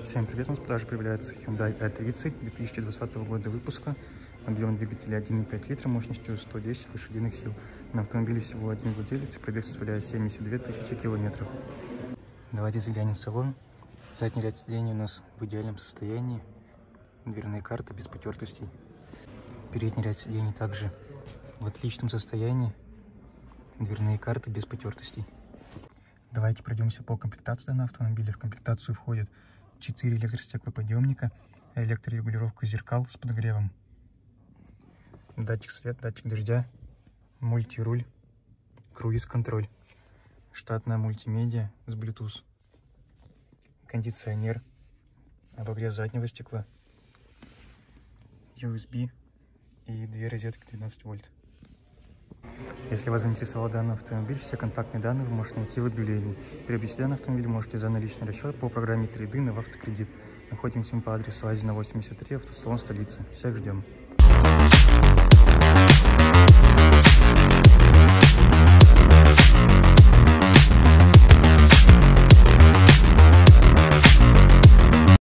Всем привет, у нас в продаже появляется Hyundai i30 2020 года выпуска. Объем двигателя 1,5 литра мощностью 110 лошадиных сил. На автомобиле всего один владелец и пробег составляет 72 тысячи километров. Давайте заглянем в салон. Задний ряд сидений у нас в идеальном состоянии. Дверные карты без потертостей. Передний ряд сидений также в отличном состоянии. Дверные карты без потертостей. Давайте пройдемся по комплектации данного автомобиля. В комплектацию входят 4 электростеклоподъемника, электрорегулировка зеркал с подогревом, датчик света, датчик дождя, мультируль, круиз-контроль, штатная мультимедиа с Bluetooth, кондиционер, обогрев заднего стекла, USB и две розетки 12 вольт. Если вас заинтересовал данный автомобиль, все контактные данные вы можете найти в объявлении. Приобрести данный автомобиль можете за наличный расчет по программе 3D на автокредит. Находимся мы по адресу Азина 83, автосалон столицы. Всех ждем.